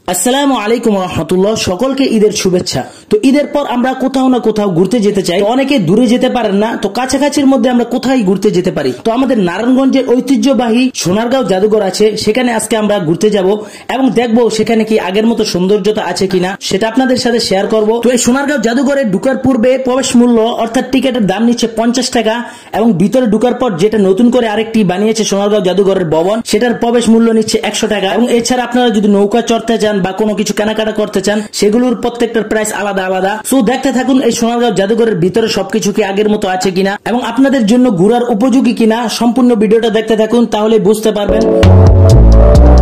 আসসালামু আলাইকুম রহমতুল্লাহ। সকলকে ঈদের শুভেচ্ছা। তো ঈদের পর আমরা কোথাও না কোথাও ঘুরতে যেতে চাই। অনেকে দূরে যেতে পারেন না, তো কাছাকাছির মধ্যে আমরা কোথায় ঘুরতে যেতে পারি? তো আমাদের নারায়ণগঞ্জের ঐতিহ্যবাহী সোনারগাঁও জাদুঘর আছে, সেখানে আজকে আমরা ঘুরতে যাব এবং দেখবো সেখানে কি আগের মতো সৌন্দর্যতা আছে কিনা, সেটা আপনাদের সাথে শেয়ার করব। তো এই সোনারগাঁও জাদুঘরে ঢুকার পূর্বে প্রবেশ মূল্য অর্থাৎ টিকেটের দাম নিচ্ছে 50 টাকা এবং ভিতরে ঢুকার পর যেটা নতুন করে আরেকটি বানিয়েছে সোনারগাঁও জাদুঘরের ভবন, সেটার প্রবেশ মূল্য নিচ্ছে 100 টাকা। এবং এছাড়া আপনারা যদি নৌকা চড়তে চান বা কোনো কিছু কেনাকাটা করতে চান, সেগুলোর প্রত্যেকটার প্রাইস আলাদা আলাদা। সো দেখতে থাকুন এই সোনারগাঁও জাদুঘরের ভিতরে সবকিছু কি আগের মতো আছে কিনা এবং আপনাদের জন্য ঘোরার উপযোগী কিনা। সম্পূর্ণ ভিডিওটা দেখতে থাকুন, তাহলে বুঝতে পারবেন।